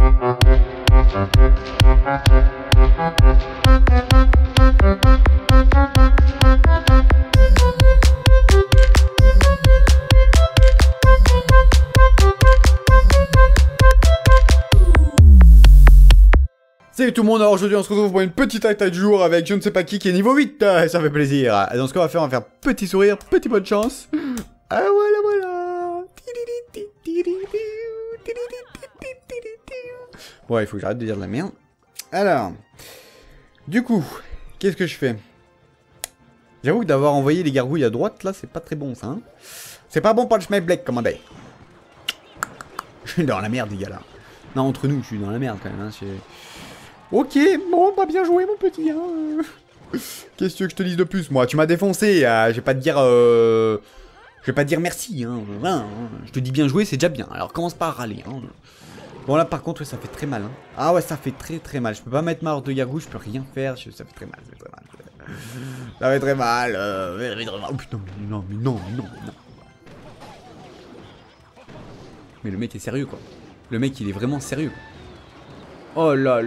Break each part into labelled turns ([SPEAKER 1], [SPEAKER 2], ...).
[SPEAKER 1] Salut tout le monde, alors aujourd'hui on se retrouve pour une petite attaque du jour avec je ne sais pas qui est niveau 8, ça fait plaisir. Et donc ce qu'on va faire, petit sourire, petit bonne chance. Ah voilà. Bon, il faut que j'arrête de dire de la merde. Alors, du coup, qu'est-ce que je fais? J'avoue que d'avoir envoyé les gargouilles à droite, là, c'est pas très bon ça. Hein, c'est pas bon pour le chemin black, commandé. Je suis dans la merde, les gars, là. Non, entre nous, je suis dans la merde quand même. Hein, ok, bon, pas bien joué, mon petit. Hein. Qu'est-ce que tu veux que je te dise de plus? Moi, tu m'as défoncé. Je vais pas te dire. Je vais pas te dire merci. Hein. Voilà, hein. Je te dis bien joué, c'est déjà bien. Alors commence pas à râler. Hein. Bon, là, par contre, ouais, ça fait très mal. Hein. Ah ouais, ça fait très mal. Je peux pas mettre ma horde de gargouille, je peux rien faire. Ça fait très mal. Ça fait très mal. Ça fait très mal. Oh putain, mais non. Mais le mec est sérieux, quoi. Le mec, il est vraiment sérieux. Oh là.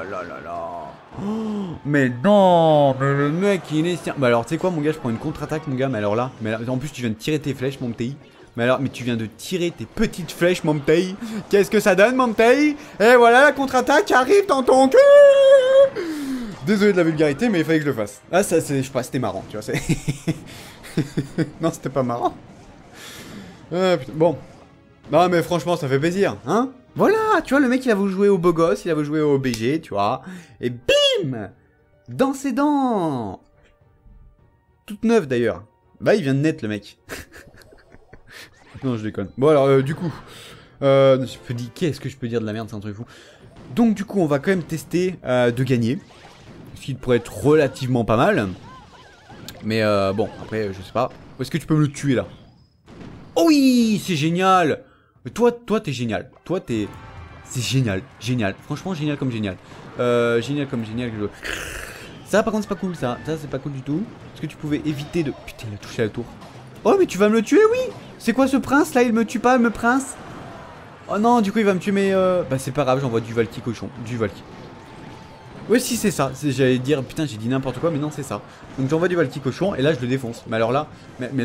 [SPEAKER 1] Oh, mais non, mais le mec, il est sérieux. Bah alors, tu sais quoi, mon gars, je prends une contre-attaque, mon gars. Mais alors là, en plus, tu viens de tirer tes flèches, mon petit. Mais tu viens de tirer tes petites flèches, mon petit. Qu'est-ce que ça donne, mon petit? Et voilà, la contre-attaque arrive dans ton cul. Désolé de la vulgarité, mais il fallait que je le fasse. Ah, ça, je sais pas, c'était marrant, tu vois. Non, c'était pas marrant. Ah, putain. Bon. Non, mais franchement, ça fait plaisir, hein? Voilà, tu vois, le mec, il a voulu jouer au beau gosse, il a voulu jouer au BG, tu vois. Et bim! Dans ses dents! Toute neuve, d'ailleurs. Bah, il vient de naître, le mec. Non, je déconne. Bon, alors, du coup... qu'est-ce que je peux dire de la merde, c'est un truc fou. Donc, du coup, on va quand même tester de gagner. Ce qui pourrait être relativement pas mal. Mais, bon, après, je sais pas. Où est-ce que tu peux me le tuer, là? Oh oui! C'est génial! Toi, t'es génial. Toi, t'es... C'est génial. Franchement, génial comme génial. Génial comme génial. Ça, par contre, c'est pas cool, ça. Ça, c'est pas cool du tout. Est-ce que tu pouvais éviter de... Putain, il a touché à la tour. Oh, mais tu vas me le tuer, oui! C'est quoi ce prince, là? Il me tue pas, le prince? Oh non, du coup, il va me tuer, mais... Bah, c'est pas grave, j'envoie du Valky cochon. Du Valky. Ouais, si, c'est ça. J'allais dire... Putain, j'ai dit n'importe quoi, mais non, c'est ça. Donc, j'envoie du Valky cochon, et là, je le défonce. Mais alors là... Mais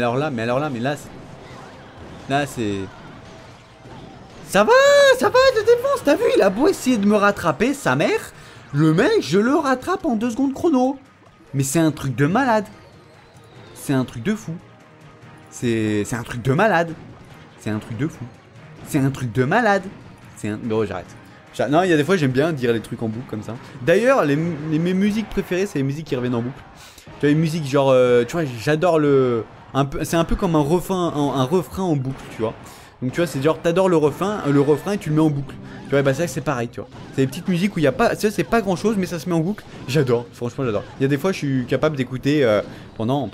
[SPEAKER 1] là, c'est... Ça va, je te défonce, t'as vu, il a beau essayer de me rattraper, sa mère, le mec, je le rattrape en 2 secondes chrono. Mais c'est un truc de malade. C'est un truc de fou. C'est un truc de malade. C'est un truc de fou. C'est un truc de malade. Non, j'arrête. Non, il y a des fois, j'aime bien dire les trucs en boucle comme ça. D'ailleurs, mes musiques préférées, c'est les musiques qui reviennent en boucle. Tu vois, les musiques genre, tu vois, j'adore le... C'est un peu comme un refrain en boucle, tu vois. Donc tu vois, c'est genre t'adores le refrain et tu le mets en boucle. Tu vois, bah c'est pareil, tu vois. C'est des petites musiques où il y a pas, c'est pas grand chose, mais ça se met en boucle. J'adore, franchement j'adore. Il y a des fois je suis capable d'écouter pendant.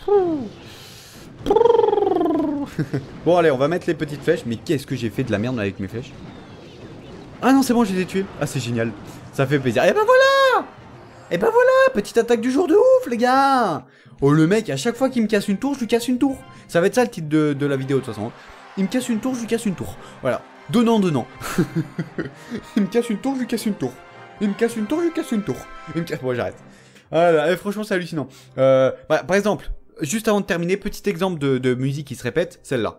[SPEAKER 1] Bon allez, on va mettre les petites flèches. Mais qu'est-ce que j'ai fait de la merde avec mes flèches? Ah non, c'est bon, je les ai tués. Ah c'est génial, ça fait plaisir. Et bah voilà, petite attaque du jour de ouf les gars. Oh le mec, à chaque fois qu'il me casse une tour, je lui casse une tour. Ça va être ça le titre de la vidéo de toute façon. Il me casse une tour, je lui casse une tour. Voilà. Donnant. Il me casse une tour, je lui casse une tour. Il me casse une tour, je lui casse une tour. Bon, j'arrête. Voilà, et franchement, c'est hallucinant. Par exemple, juste avant de terminer, petit exemple de musique qui se répète, celle-là.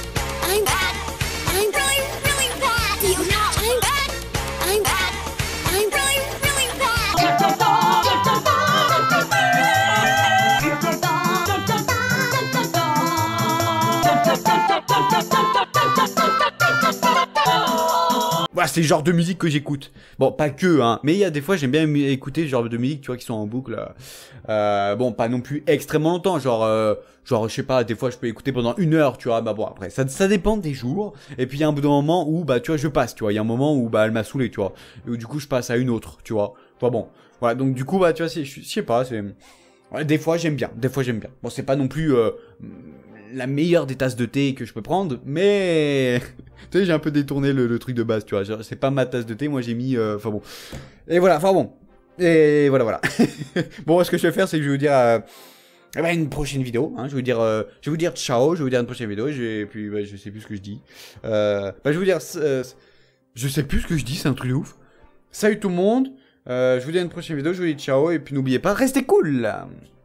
[SPEAKER 1] Voilà, c'est le genre de musique que j'écoute. Bon, pas que, hein. Mais il y a des fois, j'aime bien écouter ce genre de musique, tu vois, qui sont en boucle. Bon, pas non plus extrêmement longtemps. Genre, je sais pas, des fois, je peux écouter pendant 1 heure, tu vois. Bah bon, après, ça dépend des jours. Et puis, il y a un bout d'un moment où, bah, tu vois, je passe, tu vois. Il y a un moment où, bah, elle m'a saoulé, tu vois. Et où, du coup, je passe à une autre, tu vois. Enfin, bon. Voilà, donc, du coup, bah, tu vois, je sais pas, c'est... Ouais, des fois, j'aime bien. Bon, c'est pas non plus... la meilleure des tasses de thé que je peux prendre, mais tu sais, j'ai un peu détourné le truc de base, tu vois, c'est pas ma tasse de thé, moi j'ai mis, enfin bon, et voilà, voilà. Bon, ce que je vais faire, c'est que je vais vous dire une prochaine vidéo, hein, je vais vous dire ciao, je vais vous dire une prochaine vidéo, et puis bah, je sais plus ce que je dis, je vais vous dire, je sais plus ce que je dis, c'est un truc de ouf. Salut tout le monde. Je vous dis à une prochaine vidéo. Je vous dis ciao. Et puis n'oubliez pas, restez cool.